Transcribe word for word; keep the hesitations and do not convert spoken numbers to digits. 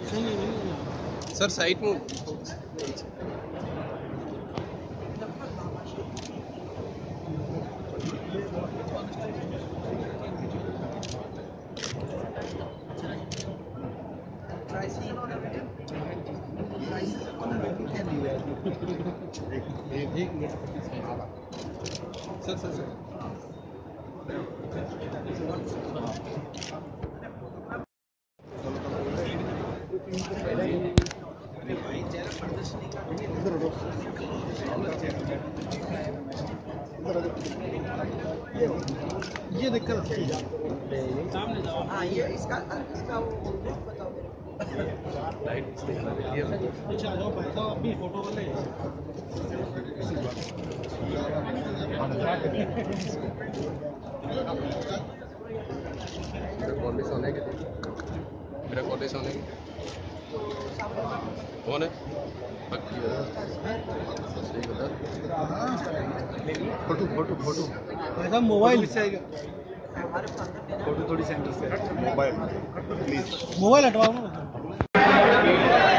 Sir side में sir sir sir ये दिक्कत सामने जाओ। हाँ ये इसका इसका वो बताओ। अच्छा जाओ भाई साहब अपनी फोटो कर ले। कॉलेज होने के मेरा कॉलेज होने के कौन है फोटो फोटो फोटो ऐसा मोबाइल से आएगा। फोटो थोड़ी सेंटर से मोबाइल प्लीज मोबाइल हटवाओ ना।